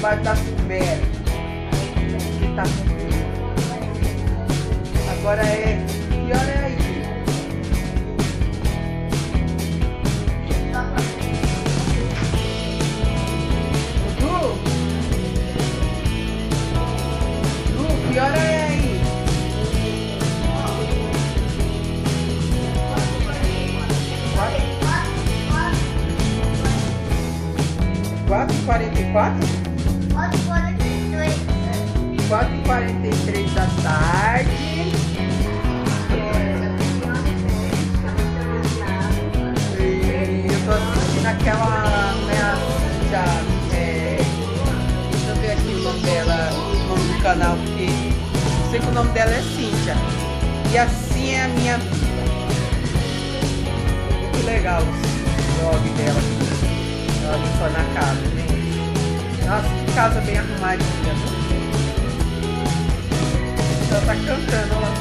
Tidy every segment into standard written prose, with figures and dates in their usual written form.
debaixo da coberta. Que tá com frio. Agora é... Que hora é aí? Que hora é aí? 4h44? 4h43 da tarde. E eu tô assistindo aquela minha já, deixa eu ver aqui o nome dela, o nome do canal, porque eu sei que o nome dela é Cíntia. E assim é a minha. Muito legal o blog dela. Ela só na casa, gente. Nossa, que casa bem arrumadinha, viu? Ela tá cantando, ó.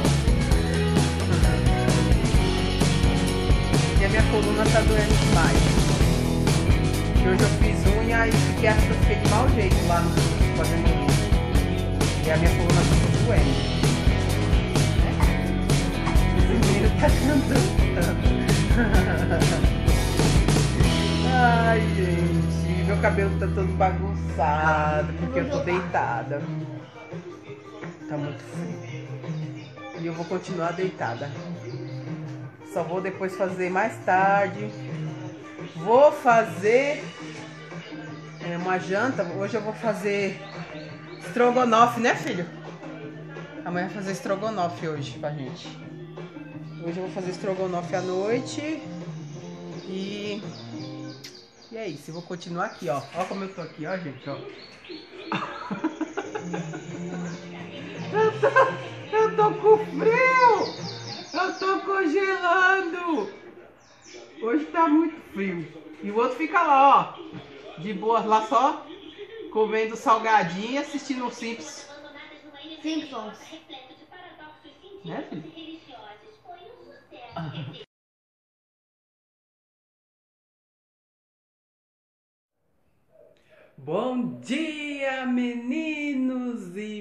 E a minha coluna tá doendo demais. E hoje eu fiz unha e fiquei, acho que eu fiquei de mau jeito lá no fazendo unha. E a minha coluna tá doendo. Esse menino tá cantando. Ai, gente, meu cabelo tá todo bagunçado porque eu tô deitada. Tá muito frio. E eu vou continuar deitada. Só vou depois fazer mais tarde. Vou fazer uma janta. Hoje eu vou fazer estrogonofe, né, filho? Amanhã vai fazer estrogonofe hoje pra gente. Hoje eu vou fazer estrogonofe à noite. E é isso, eu vou continuar aqui, ó. Ó como eu tô aqui, ó, gente, ó. Eu tô com frio! Eu tô congelando! Hoje tá muito frio. E o outro fica lá, ó. De boa, lá só comendo salgadinho e assistindo um Simpsons. Simpsons. Né, filho? Bom dia, meninos e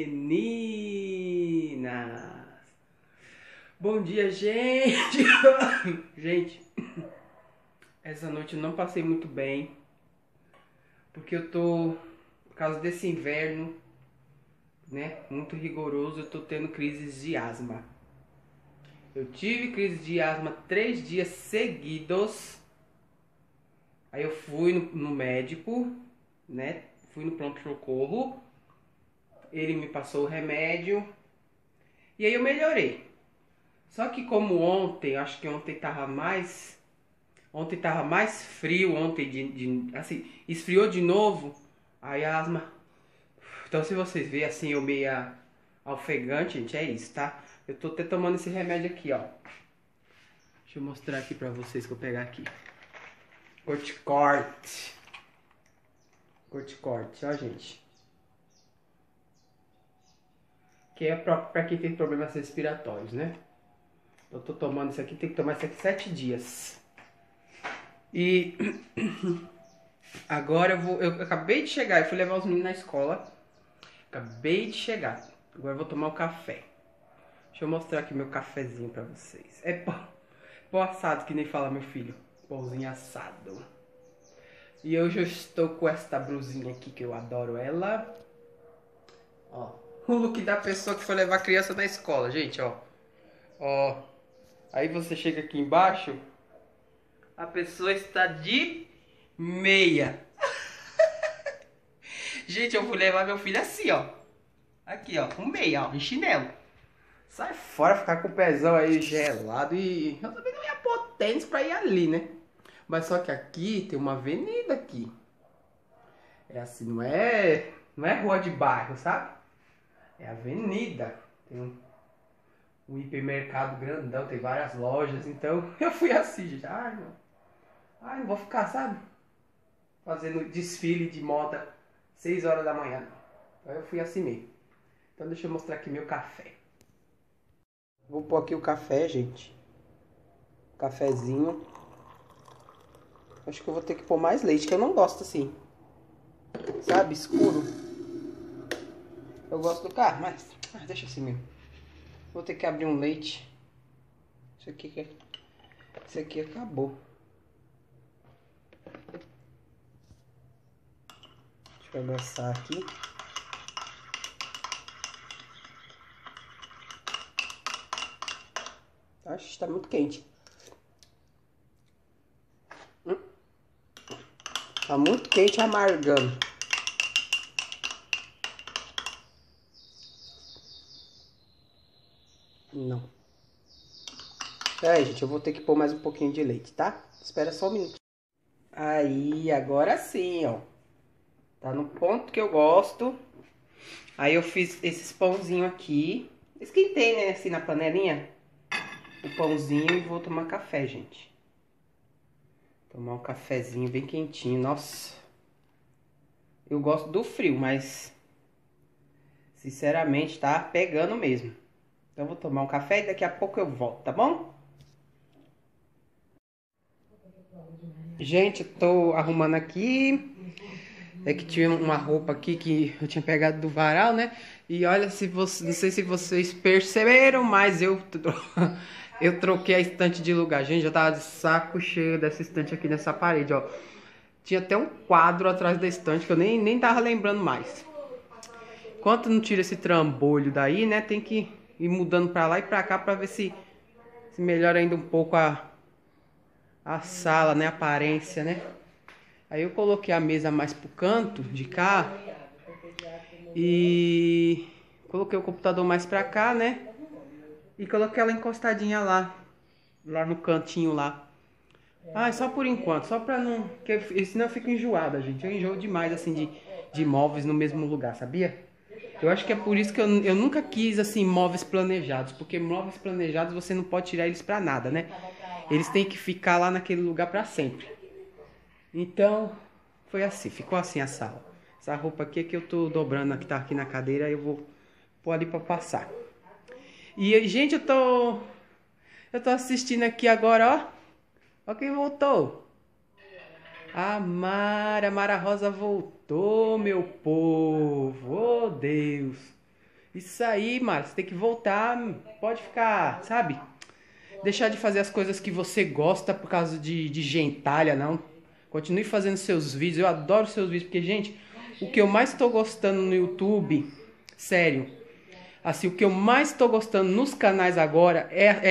meninas! Bom dia, gente! Gente, essa noite eu não passei muito bem, porque eu tô, por causa desse inverno, né, muito rigoroso, eu tô tendo crises de asma. Eu tive crise de asma 3 dias seguidos. Aí eu fui no médico, né? Fui no pronto-socorro. Ele me passou o remédio. E aí eu melhorei. Só que como ontem, acho que ontem tava mais frio, ontem assim, esfriou de novo. Aí a asma. Então se vocês verem assim, eu meia ofegante, gente, é isso, tá? Eu tô até tomando esse remédio aqui, ó. Deixa eu mostrar aqui pra vocês que eu pegar aqui. Corticorte. Corticorte, ó, gente. Que é pra quem tem problemas respiratórios, né? Eu tô tomando isso aqui, tem que tomar isso aqui 7 dias. E agora eu acabei de chegar, eu fui levar os meninos na escola. Acabei de chegar. Agora eu vou tomar um café. Deixa eu mostrar aqui meu cafezinho pra vocês. É pão assado, que nem fala meu filho. Pãozinho assado. E hoje eu estou com esta blusinha aqui, que eu adoro ela. Ó, o look da pessoa que foi levar a criança na escola, gente, ó. Ó, aí você chega aqui embaixo, a pessoa está de meia. Gente, eu fui levar meu filho assim, ó. Aqui, ó, com meia, ó, em chinelo. Sai fora, ficar com o pezão aí gelado. E eu também não ia pôr tênis pra ir ali, né? Mas só que aqui tem uma avenida aqui. É assim, não é rua de bairro, sabe? É avenida. Tem um hipermercado grandão, tem várias lojas. Então eu fui assim, gente. Ai, não vou ficar, sabe? Fazendo desfile de moda 6 horas da manhã. Então eu fui assim mesmo. Então deixa eu mostrar aqui meu café. Vou pôr aqui o café, gente. Cafezinho. Acho que eu vou ter que pôr mais leite, que eu não gosto assim. sabe, escuro. Eu gosto do carro, mas deixa assim mesmo. Vou ter que abrir um leite. Isso aqui acabou. Deixa eu abraçar aqui. Acho que está muito quente. Tá muito quente, amargando. Não. Aí, gente, eu vou ter que pôr mais um pouquinho de leite, tá? Espera só um minuto. Aí, agora sim, ó. Tá no ponto que eu gosto. Aí eu fiz esses pãozinhos aqui. Esquentei, né, assim na panelinha. O pãozinho e vou tomar café, gente. Tomar um cafezinho bem quentinho. Nossa. Eu gosto do frio, mas... sinceramente, tá pegando mesmo. Então eu vou tomar um café e daqui a pouco eu volto, tá bom? Gente, eu tô arrumando aqui. É que tinha uma roupa aqui que eu tinha pegado do varal, né? E olha, não sei se vocês perceberam, mas eu troquei a estante de lugar. Gente, já tava de saco cheio dessa estante aqui nessa parede, ó. Tinha até um quadro atrás da estante que eu nem tava lembrando mais. Enquanto não tira esse trambolho daí, né? Tem que ir mudando pra lá e pra cá pra ver se melhora ainda um pouco a sala, né? A aparência, né? Aí eu coloquei a mesa mais pro canto de cá e coloquei o computador mais pra cá, né? E coloquei ela encostadinha lá no cantinho lá. Ah, só por enquanto, só pra não... porque senão eu fico enjoada, gente. Eu enjoo demais, assim, de móveis no mesmo lugar, sabia? Eu acho que é por isso que eu nunca quis, assim, móveis planejados. Porque móveis planejados você não pode tirar eles pra nada, né? Eles têm que ficar lá naquele lugar pra sempre. Então, foi assim, ficou assim a sala. Essa roupa aqui é que eu tô dobrando, que tá aqui na cadeira, eu vou pôr ali pra passar. E, gente, eu tô assistindo aqui agora, ó. Ó quem voltou. A Mara Rosa voltou, meu povo. Oh, Deus. Isso aí, Mara, você tem que voltar. Pode ficar, sabe? Deixar de fazer as coisas que você gosta por causa de gentalha, não. Continue fazendo seus vídeos. Eu adoro seus vídeos, porque, gente, o que eu mais estou gostando no YouTube, sério, assim, o que eu mais estou gostando nos canais agora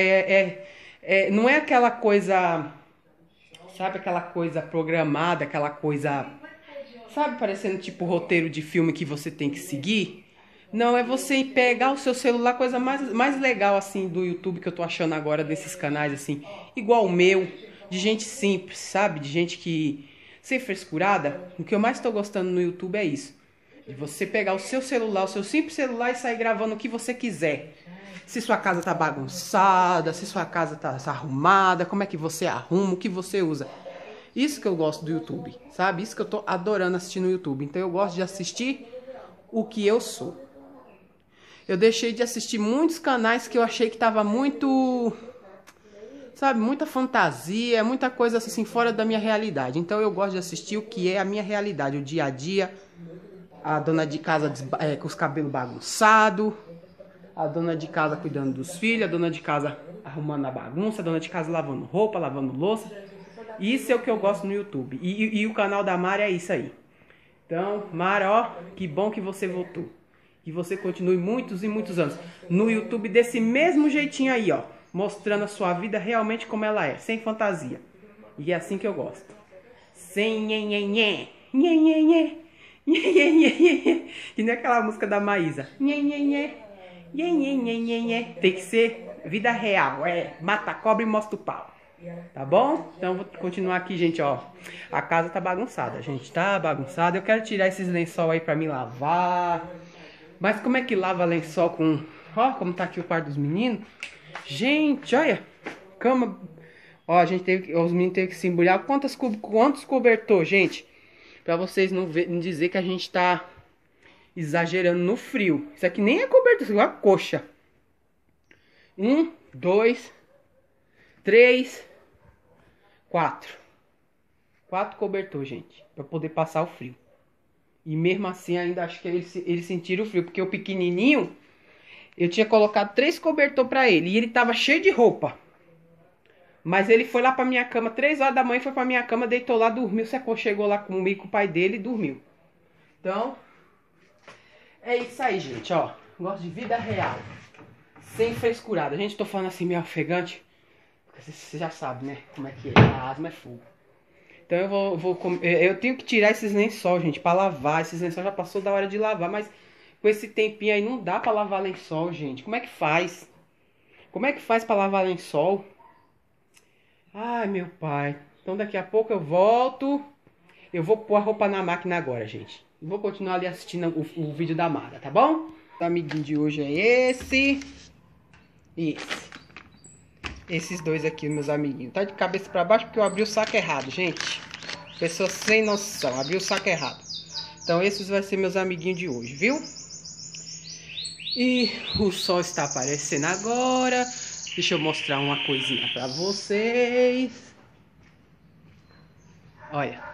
não é aquela coisa, sabe, aquela coisa programada, aquela coisa, sabe, parecendo tipo roteiro de filme que você tem que seguir. Não, é você pegar o seu celular, coisa mais legal, assim, do YouTube que eu tô achando agora desses canais, assim, igual o meu, de gente simples, sabe? De gente que... sem frescurada. O que eu mais tô gostando no YouTube é isso. De você pegar o seu celular, o seu simples celular e sair gravando o que você quiser. Se sua casa tá bagunçada, se sua casa tá arrumada, como é que você arruma, o que você usa. Isso que eu gosto do YouTube, sabe? Isso que eu tô adorando assistir no YouTube. Então eu gosto de assistir o que eu sou. Eu deixei de assistir muitos canais que eu achei que tava muito, sabe, muita fantasia, muita coisa assim fora da minha realidade. Então eu gosto de assistir o que é a minha realidade, o dia a dia. A dona de casa com os cabelos bagunçados, a dona de casa cuidando dos filhos, a dona de casa arrumando a bagunça, a dona de casa lavando roupa, lavando louça. Isso é o que eu gosto no YouTube. E o canal da Mara é isso aí. Então, Mara, ó, que bom que você voltou. Que você continue muitos e muitos anos no YouTube desse mesmo jeitinho aí, ó. Mostrando a sua vida realmente como ela é, sem fantasia. E é assim que eu gosto. Sem nhenhenhé, nhenhenhé, nhenhenhé. Que nem aquela música da Maísa. Nhenhenhé, nhenhenhé. Tem que ser vida real, mata a cobra e mostra o pau. Tá bom? Então vou continuar aqui, gente, ó. A casa tá bagunçada, gente, tá bagunçada. Eu quero tirar esses lençol aí pra me lavar. Mas como é que lava lençol com... ó, como tá aqui o quarto dos meninos. Gente, olha. Cama. Ó, a gente os meninos teve que se embrulhar. Quantos cobertor, gente? Pra vocês não dizer que a gente tá exagerando no frio. Isso aqui nem é cobertor, isso é uma coxa. 1, 2, 3, 4. 4 cobertor, gente. Pra poder passar o frio. E mesmo assim ainda acho que eles sentiram o frio. Porque o pequenininho, eu tinha colocado 3 cobertores pra ele. E ele tava cheio de roupa. Mas ele foi lá pra minha cama, 3 horas da manhã, foi pra minha cama, deitou lá, dormiu, se aconchegou lá comigo, com o pai dele e dormiu. Então, é isso aí, gente, ó. Gosto de vida real. Sem frescurada. Gente, tô falando assim meio ofegante. Porque você já sabe, né? Como é que é. A asma é fogo. Então eu tenho que tirar esses lençol, gente, pra lavar. Esses lençol já passou da hora de lavar, mas com esse tempinho aí não dá pra lavar lençol, gente. Como é que faz? Como é que faz pra lavar lençol? Ai, meu pai. Então daqui a pouco eu volto. Eu vou pôr a roupa na máquina agora, gente. Vou continuar ali assistindo o vídeo da Mara, tá bom? O amiguinho de hoje é esse. E esse. Esses dois aqui, meus amiguinhos. Tá de cabeça pra baixo porque eu abri o saco errado, gente. Pessoa sem noção. Abri o saco errado. Então esses vão ser meus amiguinhos de hoje, viu? E o sol está aparecendo agora. Deixa eu mostrar uma coisinha pra vocês. Olha.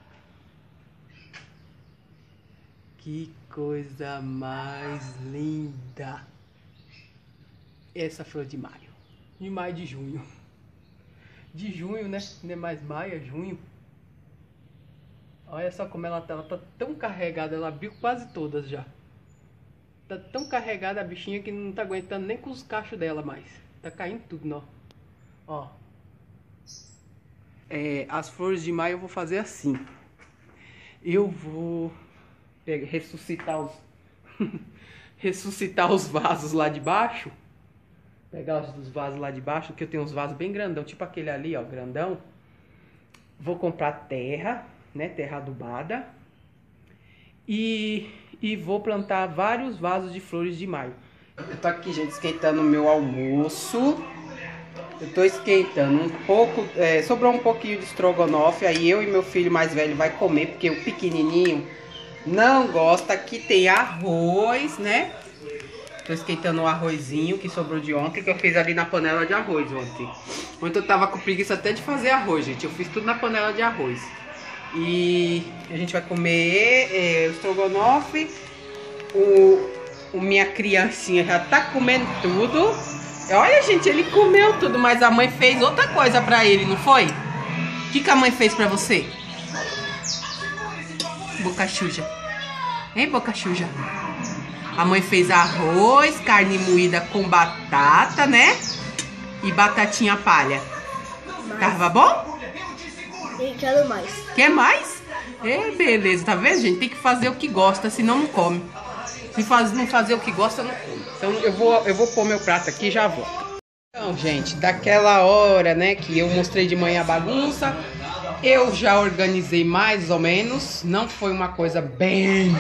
Que coisa mais linda. Essa flor de maio. De maio de junho. De junho, né? Não é mais maio, é junho. Olha só como ela tá tão carregada. Ela abriu quase todas já. Tá tão carregada a bichinha que não tá aguentando nem com os cachos dela mais. Tá caindo tudo, não. Ó. As flores de maio eu vou fazer assim. Eu vou ressuscitar os ressuscitar os vasos lá de baixo. Pegar os vasos lá de baixo, que eu tenho uns vasos bem grandão, tipo aquele ali, ó, grandão. Vou comprar terra, né, terra adubada. E vou plantar vários vasos de flores de maio. Eu tô aqui, gente, esquentando o meu almoço. Eu tô esquentando um pouco, sobrou um pouquinho de estrogonofe, aí eu e meu filho mais velho vai comer, porque o pequenininho não gosta. Aqui tem arroz, né? Tô esquentando o arrozinho que sobrou de ontem, que eu fiz ali na panela de arroz ontem. Ontem eu tava com preguiça até de fazer arroz, gente. Eu fiz tudo na panela de arroz. E a gente vai comer o estrogonofe. Minha criancinha já tá comendo tudo. Olha, gente, ele comeu tudo, mas a mãe fez outra coisa pra ele, não foi? O que a mãe fez pra você? Boca suja. Hein, boca suja? A mãe fez arroz, carne moída com batata, né? E batatinha palha. Tava bom? E quero mais. Quer mais? Beleza, tá vendo, gente? Tem que fazer o que gosta, senão não come. Se não fazer o que gosta, não come. Então eu vou pôr meu prato aqui e já volto. Então, gente, daquela hora, né, que eu mostrei de manhã a bagunça, eu já organizei mais ou menos. Não foi uma coisa bem...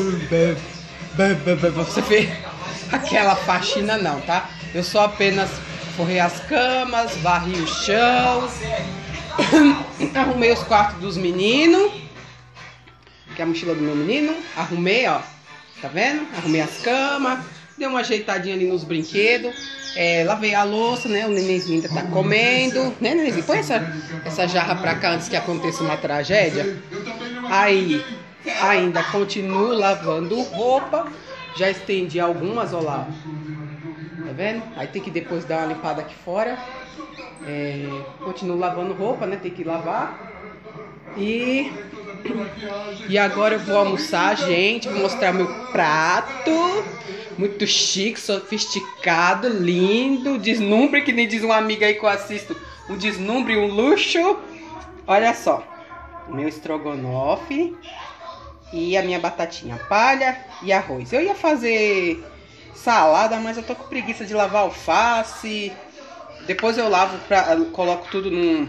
Você vê aquela faxina não, tá? Eu só apenas forrei as camas, varri o chão, arrumei os quartos dos meninos, que é a mochila do meu menino, arrumei, ó, tá vendo? Arrumei as camas, dei uma ajeitadinha ali nos brinquedos, lavei a louça, né? O nenenzinho ainda tá comendo, né, nenenzinho? Põe essa jarra pra cá antes que aconteça uma tragédia. Aí... ainda continuo lavando roupa. Já estendi algumas, ó lá. Tá vendo? Aí tem que depois dar uma limpada aqui fora. Continuo lavando roupa, né? Tem que lavar. E agora eu vou almoçar, gente. Vou mostrar meu prato. Muito chique, sofisticado, lindo. Deslumbre, que nem diz uma amiga aí que eu assisto. Um deslumbre, um luxo. Olha só. Meu estrogonofe. E a minha batatinha palha e arroz. Eu ia fazer salada, mas eu tô com preguiça de lavar alface. Depois eu lavo, coloco tudo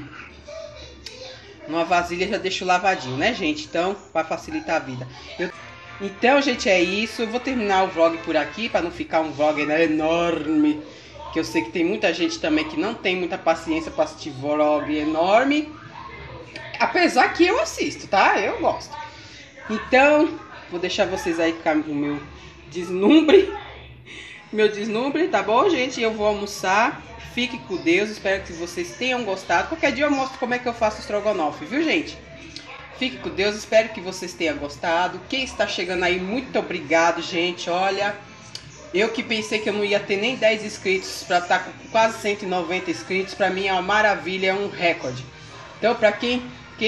numa vasilha e já deixo lavadinho, né, gente? Então, para facilitar a vida. Então, gente, é isso. Eu vou terminar o vlog por aqui, para não ficar um vlog, né, enorme. Que eu sei que tem muita gente também que não tem muita paciência para assistir vlog enorme. Apesar que eu assisto, tá? Eu gosto. Então, vou deixar vocês aí com o meu deslumbre. Meu deslumbre, tá bom, gente? Eu vou almoçar. Fique com Deus. Espero que vocês tenham gostado. Qualquer dia eu mostro como é que eu faço estrogonofe, viu, gente? Fique com Deus, espero que vocês tenham gostado. Quem está chegando aí, muito obrigado, gente. Olha, eu que pensei que eu não ia ter nem 10 inscritos para estar com quase 190 inscritos, para mim é uma maravilha, é um recorde. Então, para quem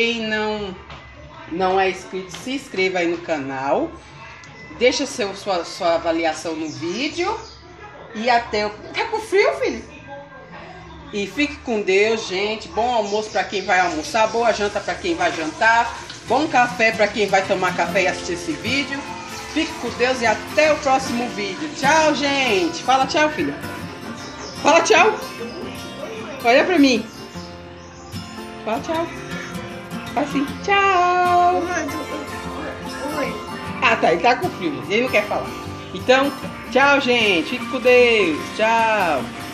não é inscrito, se inscreva aí no canal. Deixa sua avaliação no vídeo. E até o... Tá com frio, filho? E fique com Deus, gente. Bom almoço para quem vai almoçar, boa janta para quem vai jantar, bom café para quem vai tomar café e assistir esse vídeo. Fique com Deus e até o próximo vídeo. Tchau, gente. Fala tchau, filho. Fala tchau. Olha pra mim. Fala tchau. Assim, tchau. Ah, tá. Ele tá com frio. Ele não quer falar. Então, tchau, gente. Fique com Deus. Tchau.